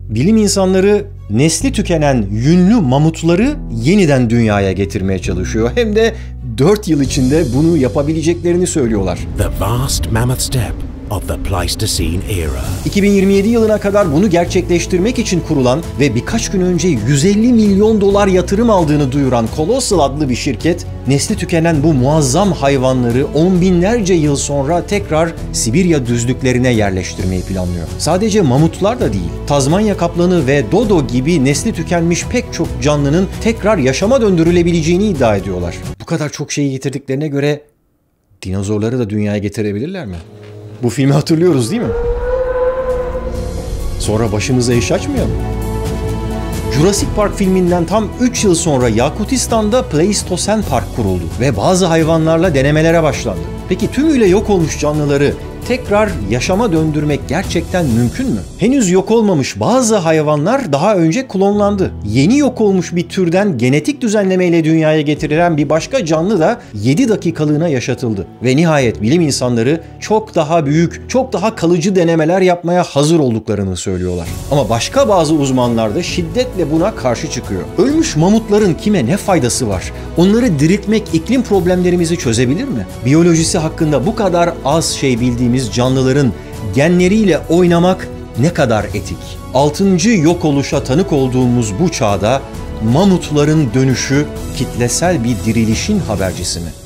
Bilim insanları nesli tükenen yünlü mamutları yeniden dünyaya getirmeye çalışıyor. Hem de 4 yıl içinde bunu yapabileceklerini söylüyorlar. The vast mammoth steppe of the Pleistocene era. 2027 yılına kadar bunu gerçekleştirmek için kurulan ve birkaç gün önce 150 milyon dolar yatırım aldığını duyuran Colossal adlı bir şirket, nesli tükenen bu muazzam hayvanları on binlerce yıl sonra tekrar Sibirya düzlüklerine yerleştirmeyi planlıyor. Sadece mamutlar da değil, Tazmanya kaplanı ve dodo gibi nesli tükenmiş pek çok canlının tekrar yaşama döndürülebileceğini iddia ediyorlar. Bu kadar çok şeyi getirdiklerine göre dinozorları da dünyaya getirebilirler mi? Bu filmi hatırlıyoruz değil mi? Sonra başımıza iş açmayalım. Jurassic Park filminden tam 3 yıl sonra Yakutistan'da Pleistosen Park kuruldu ve bazı hayvanlarla denemelere başlandı. Peki tümüyle yok olmuş canlıları tekrar yaşama döndürmek gerçekten mümkün mü? Henüz yok olmamış bazı hayvanlar daha önce klonlandı. Yeni yok olmuş bir türden genetik düzenlemeyle dünyaya getirilen bir başka canlı da 7 dakikalığına yaşatıldı. Ve nihayet bilim insanları çok daha büyük, çok daha kalıcı denemeler yapmaya hazır olduklarını söylüyorlar. Ama başka bazı uzmanlar da şiddetle buna karşı çıkıyor. Ölmüş mamutların kime ne faydası var? Onları diriltmek iklim problemlerimizi çözebilir mi? Biyolojisi hakkında bu kadar az şey bildiğimiz canlıların genleriyle oynamak ne kadar etik? 6. yok oluşa tanık olduğumuz bu çağda mamutların dönüşü kitlesel bir dirilişin habercisi mi?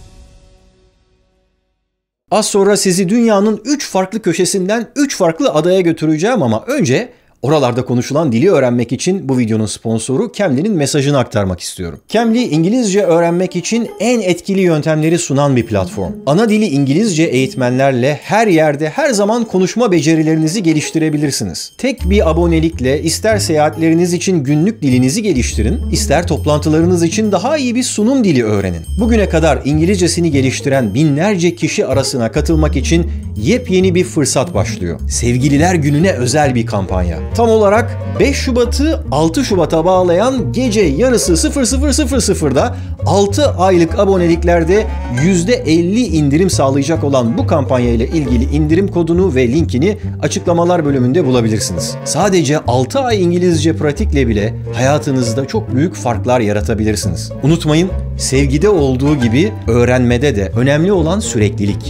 Az sonra sizi dünyanın 3 farklı köşesinden 3 farklı adaya götüreceğim ama önce oralarda konuşulan dili öğrenmek için bu videonun sponsoru Cambly'nin mesajını aktarmak istiyorum. Cambly, İngilizce öğrenmek için en etkili yöntemleri sunan bir platform. Ana dili İngilizce eğitmenlerle her yerde, her zaman konuşma becerilerinizi geliştirebilirsiniz. Tek bir abonelikle ister seyahatleriniz için günlük dilinizi geliştirin, ister toplantılarınız için daha iyi bir sunum dili öğrenin. Bugüne kadar İngilizcesini geliştiren binlerce kişi arasına katılmak için yepyeni bir fırsat başlıyor. Sevgililer Günü'ne özel bir kampanya. Tam olarak 5 Şubat'ı 6 Şubat'a bağlayan gece yarısı 00:00'da 6 aylık aboneliklerde %50 indirim sağlayacak olan bu kampanya ile ilgili indirim kodunu ve linkini açıklamalar bölümünde bulabilirsiniz. Sadece 6 ay İngilizce pratikle bile hayatınızda çok büyük farklar yaratabilirsiniz. Unutmayın, sevgide olduğu gibi öğrenmede de önemli olan süreklilik.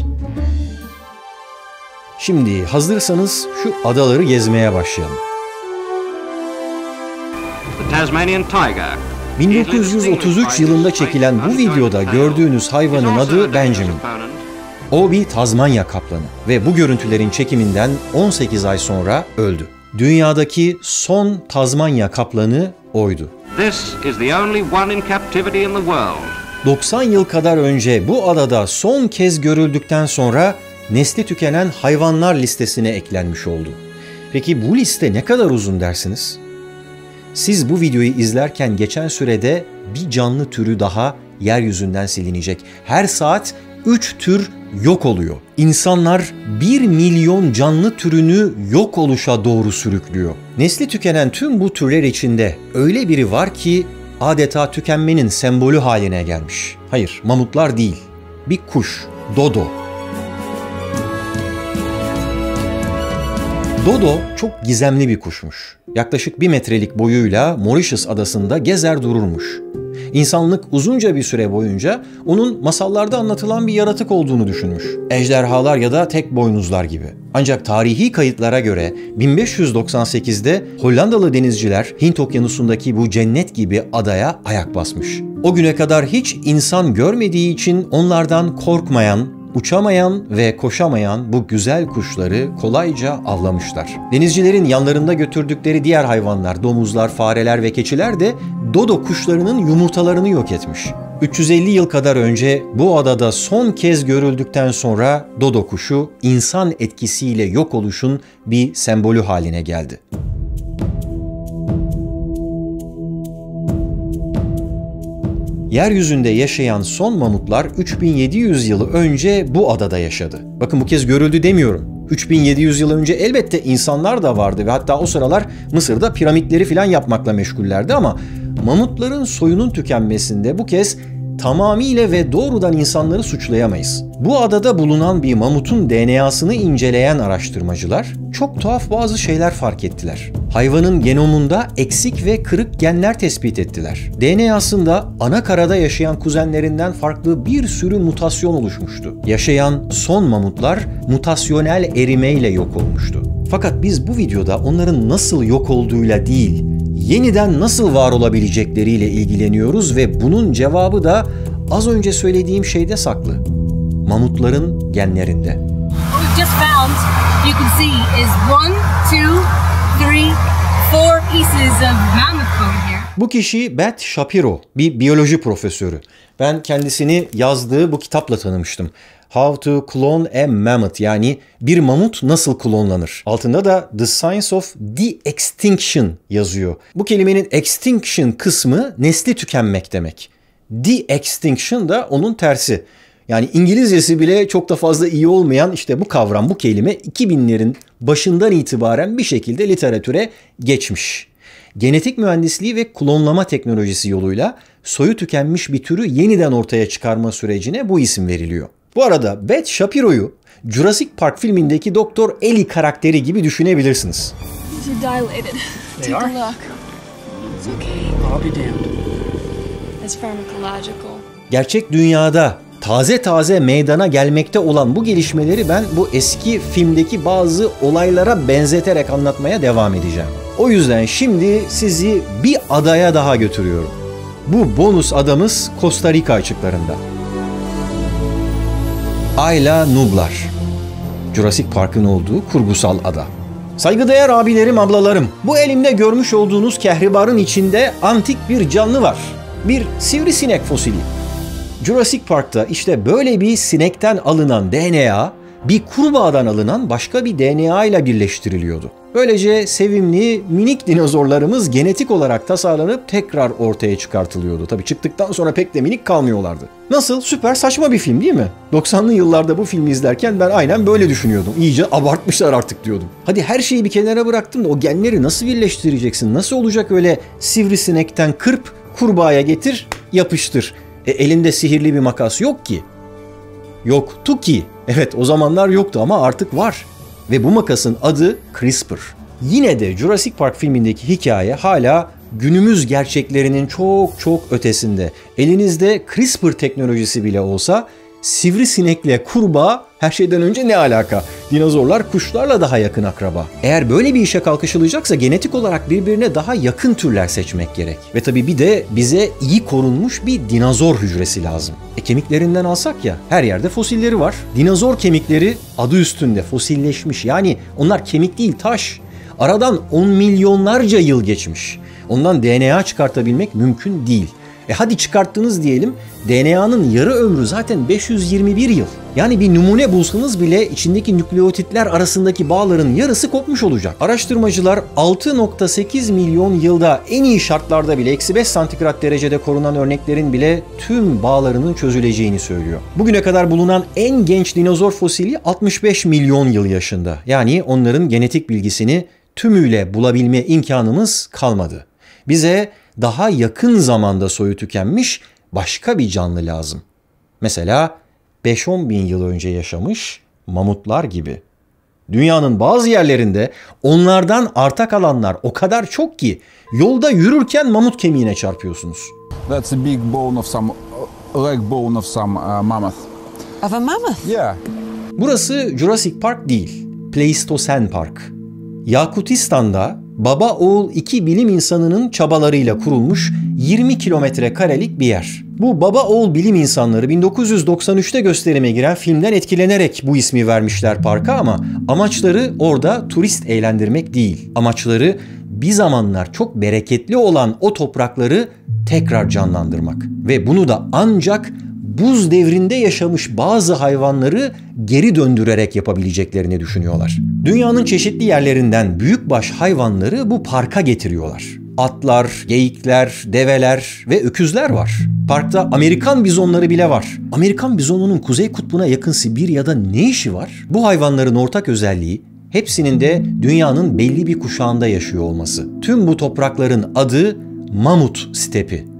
Şimdi hazırsanız şu adaları gezmeye başlayalım. 1933 yılında çekilen bu videoda gördüğünüz hayvanın adı Benjamin. O bir Tazmanya kaplanı ve bu görüntülerin çekiminden 18 ay sonra öldü. Dünyadaki son Tazmanya kaplanı oydu. 90 yıl kadar önce bu adada son kez görüldükten sonra nesli tükenen hayvanlar listesine eklenmiş oldu. Peki bu liste ne kadar uzun dersiniz? Siz bu videoyu izlerken geçen sürede bir canlı türü daha yeryüzünden silinecek. Her saat 3 tür yok oluyor. İnsanlar 1 milyon canlı türünü yok oluşa doğru sürüklüyor. Nesli tükenen tüm bu türler içinde öyle biri var ki adeta tükenmenin sembolü haline gelmiş. Hayır, mamutlar değil. Bir kuş, dodo. Dodo çok gizemli bir kuşmuş. Yaklaşık 1 metrelik boyuyla Mauritius adasında gezer dururmuş. İnsanlık uzunca bir süre boyunca onun masallarda anlatılan bir yaratık olduğunu düşünmüş. Ejderhalar ya da tek boynuzlar gibi. Ancak tarihi kayıtlara göre 1598'de Hollandalı denizciler Hint Okyanusu'ndaki bu cennet gibi adaya ayak basmış. O güne kadar hiç insan görmediği için onlardan korkmayan, uçamayan ve koşamayan bu güzel kuşları kolayca avlamışlar. Denizcilerin yanlarında götürdükleri diğer hayvanlar, domuzlar, fareler ve keçiler de dodo kuşlarının yumurtalarını yok etmiş. 350 yıl kadar önce bu adada son kez görüldükten sonra dodo kuşu insan etkisiyle yok oluşun bir sembolü haline geldi. Yeryüzünde yaşayan son mamutlar 3700 yıl önce bu adada yaşadı. Bakın bu kez görüldü demiyorum. 3700 yıl önce elbette insanlar da vardı ve hatta o sıralar Mısır'da piramitleri falan yapmakla meşgullerdi ama mamutların soyunun tükenmesinde bu kez tamamıyla ve doğrudan insanları suçlayamayız. Bu adada bulunan bir mamutun DNA'sını inceleyen araştırmacılar çok tuhaf bazı şeyler fark ettiler. Hayvanın genomunda eksik ve kırık genler tespit ettiler. DNA'sında ana karada yaşayan kuzenlerinden farklı bir sürü mutasyon oluşmuştu. Yaşayan son mamutlar mutasyonel erimeyle yok olmuştu. Fakat biz bu videoda onların nasıl yok olduğuyla değil, yeniden nasıl var olabilecekleriyle ilgileniyoruz ve bunun cevabı da az önce söylediğim şeyde saklı. Mamutların genlerinde. What we've just found, you can see, is 1, 2, 3, 4 pieces of mammoth bone here. Bu kişi Beth Shapiro, bir biyoloji profesörü. Ben kendisini yazdığı bu kitapla tanımıştım. How to Clone a Mammoth, yani bir mamut nasıl klonlanır. Altında da The Science of De-Extinction yazıyor. Bu kelimenin extinction kısmı nesli tükenmek demek. De-extinction da onun tersi. Yani İngilizcesi bile çok da fazla iyi olmayan işte bu kavram, bu kelime 2000'lerin başından itibaren bir şekilde literatüre geçmiş. Genetik mühendisliği ve klonlama teknolojisi yoluyla soyu tükenmiş bir türü yeniden ortaya çıkarma sürecine bu isim veriliyor. Bu arada Beth Shapiro'yu Jurassic Park filmindeki Doktor Ellie karakteri gibi düşünebilirsiniz. These are dilated. Take a look. It's okay. I'll be damned. It's pharmacological. Gerçek dünyada taze taze meydana gelmekte olan bu gelişmeleri ben bu eski filmdeki bazı olaylara benzeterek anlatmaya devam edeceğim. O yüzden şimdi sizi bir adaya daha götürüyorum. Bu bonus adamız Costa Rica açıklarında. Isla Nublar. Jurassic Park'ın olduğu kurgusal ada. Saygıdeğer abilerim, ablalarım, bu elimde görmüş olduğunuz kehribarın içinde antik bir canlı var. Bir sivrisinek fosili. Jurassic Park'ta işte böyle bir sinekten alınan DNA, bir kurbağadan alınan başka bir DNA ile birleştiriliyordu. Böylece sevimli minik dinozorlarımız genetik olarak tasarlanıp tekrar ortaya çıkartılıyordu. Tabii çıktıktan sonra pek de minik kalmıyorlardı. Nasıl? Süper saçma bir film değil mi? 90'lı yıllarda bu filmi izlerken ben aynen böyle düşünüyordum. İyice abartmışlar artık diyordum. Hadi her şeyi bir kenara bıraktım da o genleri nasıl birleştireceksin? Nasıl olacak öyle sivrisinekten kırp, kurbağaya getir, yapıştır. Elinde sihirli bir makas yok ki. Yoktu ki. Evet, o zamanlar yoktu ama artık var. Ve bu makasın adı CRISPR. Yine de Jurassic Park filmindeki hikaye hala günümüz gerçeklerinin çok çok ötesinde. Elinizde CRISPR teknolojisi bile olsa sivrisinekle kurbağa her şeyden önce ne alaka? Dinozorlar kuşlarla daha yakın akraba. Eğer böyle bir işe kalkışılacaksa genetik olarak birbirine daha yakın türler seçmek gerek. Ve tabii bir de bize iyi korunmuş bir dinozor hücresi lazım. Kemiklerinden alsak ya, her yerde fosilleri var. Dinozor kemikleri adı üstünde fosilleşmiş. Yani onlar kemik değil, taş. Aradan 10 milyonlarca yıl geçmiş. Ondan DNA çıkartabilmek mümkün değil. Hadi çıkarttınız diyelim, DNA'nın yarı ömrü zaten 521 yıl. Yani bir numune bulsanız bile içindeki nükleotitler arasındaki bağların yarısı kopmuş olacak. Araştırmacılar 6,8 milyon yılda en iyi şartlarda bile -5 santigrat derecede korunan örneklerin bile tüm bağlarının çözüleceğini söylüyor. Bugüne kadar bulunan en genç dinozor fosili 65 milyon yıl yaşında. Yani onların genetik bilgisini tümüyle bulabilme imkanımız kalmadı. Bize daha yakın zamanda soyu tükenmiş başka bir canlı lazım. Mesela 5-10 bin yıl önce yaşamış mamutlar gibi. Dünyanın bazı yerlerinde onlardan arta kalanlar o kadar çok ki yolda yürürken mamut kemiğine çarpıyorsunuz. That's a big bone of some leg bone of some mammoth. Of a mammoth? Yeah. Burası Jurassic Park değil, Pleistosen Park. Yakutistan'da baba oğul iki bilim insanının çabalarıyla kurulmuş 20 kilometre karelik bir yer. Bu baba oğul bilim insanları 1993'te gösterime giren filmden etkilenerek bu ismi vermişler parka ama amaçları orada turist eğlendirmek değil. Amaçları bir zamanlar çok bereketli olan o toprakları tekrar canlandırmak. Ve bunu da ancak buz devrinde yaşamış bazı hayvanları geri döndürerek yapabileceklerini düşünüyorlar. Dünyanın çeşitli yerlerinden büyükbaş hayvanları bu parka getiriyorlar. Atlar, geyikler, develer ve öküzler var. Parkta Amerikan bizonları bile var. Amerikan bizonunun Kuzey Kutbu'na yakın Sibirya'da ne işi var? Bu hayvanların ortak özelliği hepsinin de dünyanın belli bir kuşağında yaşıyor olması. Tüm bu toprakların adı Mamut Stepi.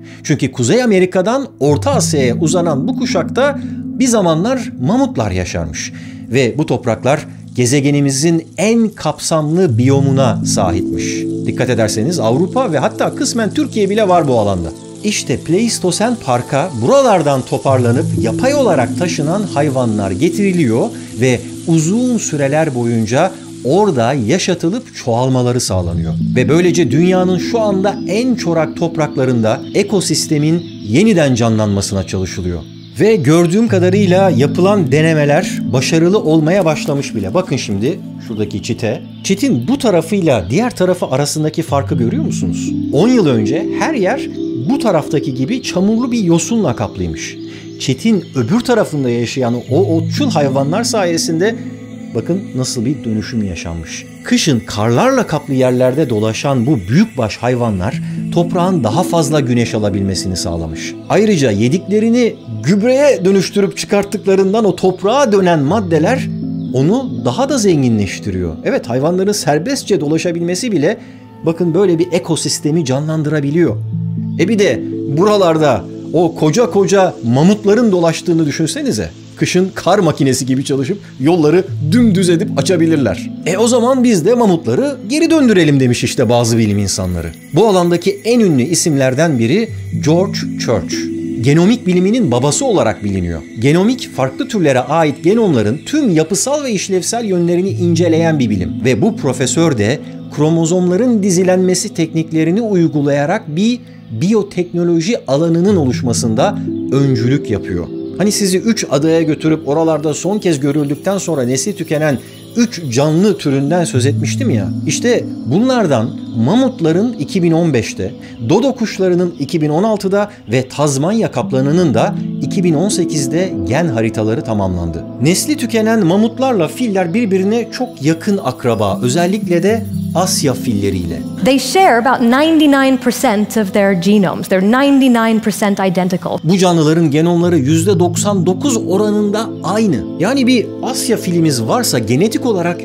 Çünkü Kuzey Amerika'dan Orta Asya'ya uzanan bu kuşakta bir zamanlar mamutlar yaşarmış. Ve bu topraklar gezegenimizin en kapsamlı biyomuna sahipmiş. Dikkat ederseniz Avrupa ve hatta kısmen Türkiye bile var bu alanda. İşte Pleistosen Park'a buralardan toparlanıp yapay olarak taşınan hayvanlar getiriliyor ve uzun süreler boyunca orada yaşatılıp çoğalmaları sağlanıyor. Ve böylece dünyanın şu anda en çorak topraklarında ekosistemin yeniden canlanmasına çalışılıyor. Ve gördüğüm kadarıyla yapılan denemeler başarılı olmaya başlamış bile. Bakın şimdi şuradaki çite. Çitin bu tarafıyla diğer tarafı arasındaki farkı görüyor musunuz? 10 yıl önce her yer bu taraftaki gibi çamurlu bir yosunla kaplıymış. Çitin öbür tarafında yaşayan o otçul hayvanlar sayesinde bakın nasıl bir dönüşüm yaşanmış. Kışın karlarla kaplı yerlerde dolaşan bu büyükbaş hayvanlar toprağın daha fazla güneş alabilmesini sağlamış. Ayrıca yediklerini gübreye dönüştürüp çıkarttıklarından o toprağa dönen maddeler onu daha da zenginleştiriyor. Evet, hayvanların serbestçe dolaşabilmesi bile bakın böyle bir ekosistemi canlandırabiliyor. Bir de buralarda o koca koca mamutların dolaştığını düşünsenize. Kışın kar makinesi gibi çalışıp yolları dümdüz edip açabilirler. O zaman biz de mamutları geri döndürelim demiş işte bazı bilim insanları. Bu alandaki en ünlü isimlerden biri George Church. Genomik biliminin babası olarak biliniyor. Genomik, farklı türlere ait genomların tüm yapısal ve işlevsel yönlerini inceleyen bir bilim. Ve bu profesör de kromozomların dizilenmesi tekniklerini uygulayarak bir biyoteknoloji alanının oluşmasında öncülük yapıyor. Hani sizi 3 adaya götürüp oralarda son kez görüldükten sonra nesli tükenen 3 canlı türünden söz etmiştim ya. İşte bunlardan mamutların 2015'te, dodo kuşlarının 2016'da ve Tazmanya kaplanının da 2018'de gen haritaları tamamlandı. Nesli tükenen mamutlarla filler birbirine çok yakın akraba, özellikle de Asya filleriyle. They share about 99% of their genomes. They're 99% identical. Bu canlıların genomları %99 oranında aynı. Yani bir Asya filimiz varsa genetik olarak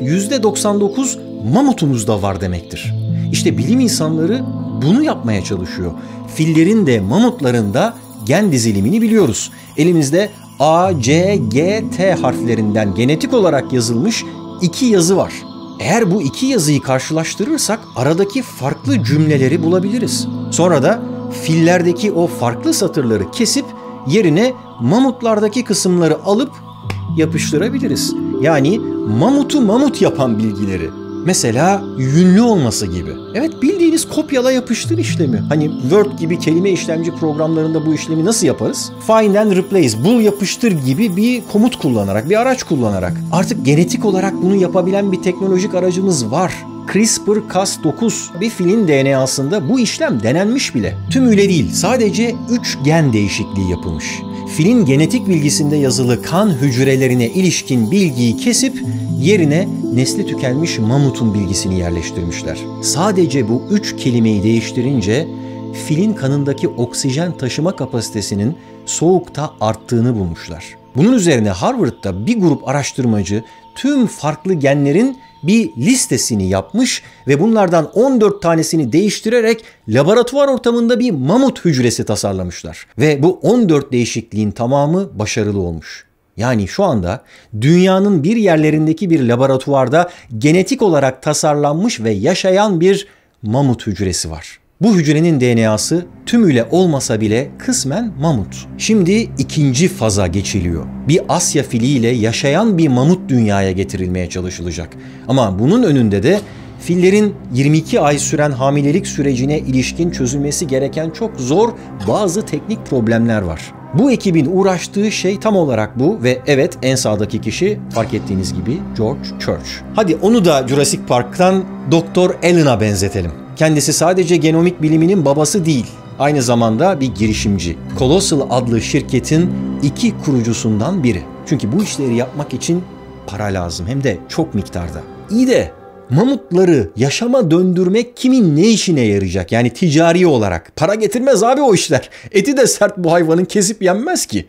%99 mamutumuz da var demektir. İşte bilim insanları bunu yapmaya çalışıyor. Fillerin de mamutların da gen dizilimini biliyoruz. Elimizde A, C, G, T harflerinden genetik olarak yazılmış 2 yazı var. Eğer bu 2 yazıyı karşılaştırırsak aradaki farklı cümleleri bulabiliriz. Sonra da fillerdeki o farklı satırları kesip yerine mamutlardaki kısımları alıp yapıştırabiliriz. Yani mamutu mamut yapan bilgileri. Mesela yünlü olması gibi. Evet, bildiğiniz kopyala yapıştır işlemi. Hani Word gibi kelime işlemci programlarında bu işlemi nasıl yaparız? Find and replace, bul yapıştır gibi bir komut kullanarak, bir araç kullanarak. Artık genetik olarak bunu yapabilen bir teknolojik aracımız var. CRISPR-Cas9 bir filin DNA'sında bu işlem denenmiş bile. Tümüyle değil, sadece 3 gen değişikliği yapılmış. Filin genetik bilgisinde yazılı kan hücrelerine ilişkin bilgiyi kesip yerine nesli tükenmiş mamutun bilgisini yerleştirmişler. Sadece bu 3 kelimeyi değiştirince filin kanındaki oksijen taşıma kapasitesinin soğukta arttığını bulmuşlar. Bunun üzerine Harvard'da bir grup araştırmacı tüm farklı genlerin bir listesini yapmış ve bunlardan 14 tanesini değiştirerek laboratuvar ortamında bir mamut hücresi tasarlamışlar. Ve bu 14 değişikliğin tamamı başarılı olmuş. Yani şu anda dünyanın bir yerlerindeki bir laboratuvarda genetik olarak tasarlanmış ve yaşayan bir mamut hücresi var. Bu hücrenin DNA'sı tümüyle olmasa bile kısmen mamut. Şimdi ikinci faza geçiliyor. Bir Asya filiyle yaşayan bir mamut dünyaya getirilmeye çalışılacak. Ama bunun önünde de fillerin 22 ay süren hamilelik sürecine ilişkin çözülmesi gereken çok zor bazı teknik problemler var. Bu ekibin uğraştığı şey tam olarak bu ve evet, en sağdaki kişi fark ettiğiniz gibi George Church. Hadi onu da Jurassic Park'tan Dr. Alan'a benzetelim. Kendisi sadece genomik biliminin babası değil, aynı zamanda bir girişimci. Colossal adlı şirketin 2 kurucusundan biri. Çünkü bu işleri yapmak için para lazım, hem de çok miktarda. İyi de mamutları yaşama döndürmek kimin ne işine yarayacak? Yani ticari olarak. Para getirmez abi o işler. Eti de sert bu hayvanın, kesip yenmez ki.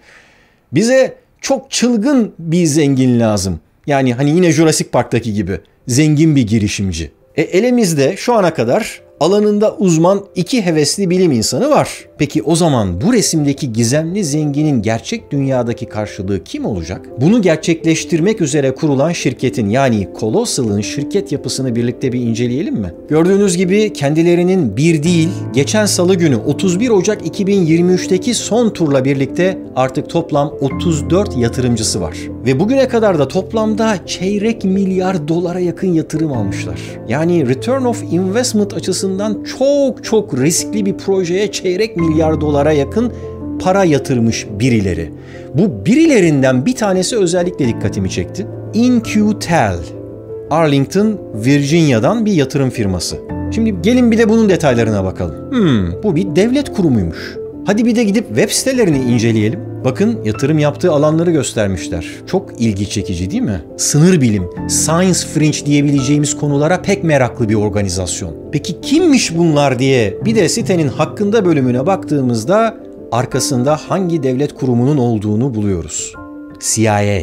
Bize çok çılgın bir zengin lazım. Yani hani yine Jurassic Park'taki gibi zengin bir girişimci. Elimizde şu ana kadar alanında uzman 2 hevesli bilim insanı var. Peki o zaman bu resimdeki gizemli zenginin gerçek dünyadaki karşılığı kim olacak? Bunu gerçekleştirmek üzere kurulan şirketin yani Colossal'ın şirket yapısını birlikte bir inceleyelim mi? Gördüğünüz gibi kendilerinin bir değil, geçen salı günü 31 Ocak 2023'teki son turla birlikte artık toplam 34 yatırımcısı var. Ve bugüne kadar da toplamda çeyrek milyar dolara yakın yatırım almışlar. Yani return of investment açısından çok riskli bir projeye çeyrek milyar dolara yakın para yatırmış birileri. Bu birilerinden bir tanesi özellikle dikkatimi çekti. In-Q-Tel, Arlington, Virginia'dan bir yatırım firması. Şimdi gelin bir de bunun detaylarına bakalım. Bu bir devlet kurumuymuş. Hadi bir de gidip web sitelerini inceleyelim. Bakın yatırım yaptığı alanları göstermişler. Çok ilgi çekici değil mi? Sınır bilim, science fringe diyebileceğimiz konulara pek meraklı bir organizasyon. Peki kimmiş bunlar diye bir de sitenin hakkında bölümüne baktığımızda arkasında hangi devlet kurumunun olduğunu buluyoruz. CIA.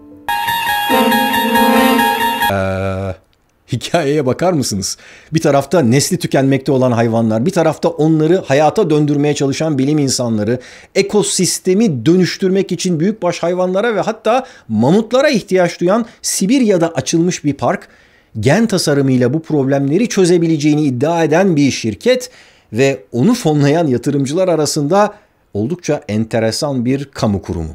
Hikayeye bakar mısınız? Bir tarafta nesli tükenmekte olan hayvanlar, bir tarafta onları hayata döndürmeye çalışan bilim insanları, ekosistemi dönüştürmek için büyükbaş hayvanlara ve hatta mamutlara ihtiyaç duyan Sibirya'da açılmış bir park, gen tasarımıyla bu problemleri çözebileceğini iddia eden bir şirket ve onu fonlayan yatırımcılar arasında oldukça enteresan bir kamu kurumu.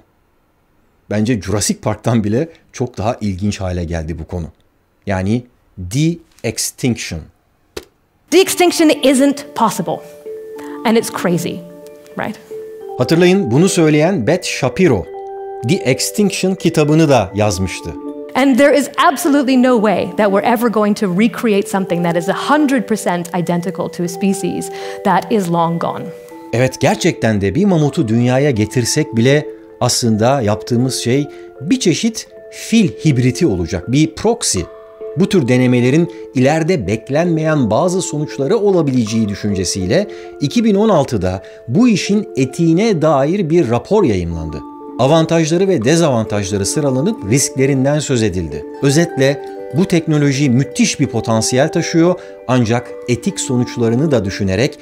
Bence Jurassic Park'tan bile çok daha ilginç hale geldi bu konu. Yani de-extinction. De-extinction isn't possible. And it's crazy, right? Hatırlayın bunu söyleyen Beth Shapiro, De-Extinction kitabını da yazmıştı. And there is absolutely no way that we're ever going to recreate something that is 100% identical to a species that is long gone. Evet, gerçekten de bir mamutu dünyaya getirsek bile aslında yaptığımız şey bir çeşit fil hibriti olacak, bir proxy. Bu tür denemelerin ileride beklenmeyen bazı sonuçları olabileceği düşüncesiyle 2016'da bu işin etiğine dair bir rapor yayımlandı. Avantajları ve dezavantajları sıralanıp risklerinden söz edildi. Özetle bu teknoloji müthiş bir potansiyel taşıyor ancak etik sonuçlarını da düşünerek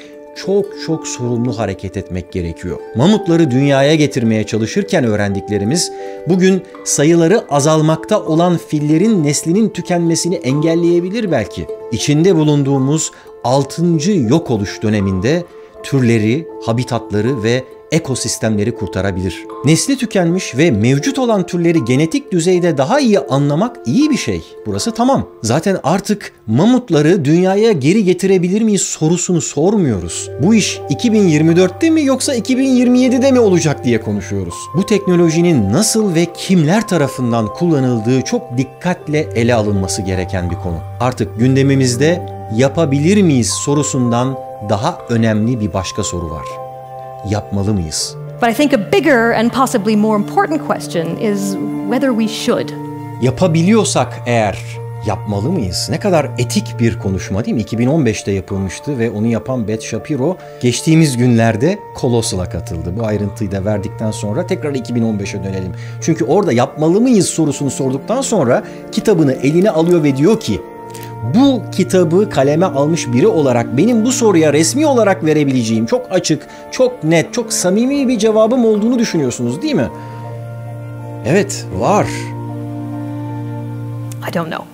çok sorumlu hareket etmek gerekiyor. Mamutları dünyaya getirmeye çalışırken öğrendiklerimiz bugün sayıları azalmakta olan fillerin neslinin tükenmesini engelleyebilir belki. İçinde bulunduğumuz 6. yok oluş döneminde türleri, habitatları ve ekosistemleri kurtarabilir. Nesli tükenmiş ve mevcut olan türleri genetik düzeyde daha iyi anlamak iyi bir şey. Burası tamam. Zaten artık mamutları dünyaya geri getirebilir miyiz sorusunu sormuyoruz. Bu iş 2024'te mi yoksa 2027'de mi olacak diye konuşuyoruz. Bu teknolojinin nasıl ve kimler tarafından kullanıldığı çok dikkatle ele alınması gereken bir konu. Artık gündemimizde yapabilir miyiz sorusundan daha önemli bir başka soru var. Yapmalı mıyız? But I think a bigger and possibly more important question is whether we should. Yapabiliyorsak eğer yapmalı mıyız? Ne kadar etik bir konuşma değil mi? 2015'te yapılmıştı ve onu yapan Beth Shapiro geçtiğimiz günlerde Colossal'a katıldı. Bu ayrıntıyı da verdikten sonra tekrar 2015'e dönelim. Çünkü orada yapmalı mıyız sorusunu sorduktan sonra kitabını eline alıyor ve diyor ki bu kitabı kaleme almış biri olarak benim bu soruya resmi olarak verebileceğim çok açık, çok net, çok samimi bir cevabım olduğunu düşünüyorsunuz değil mi? Evet, var. I don't know.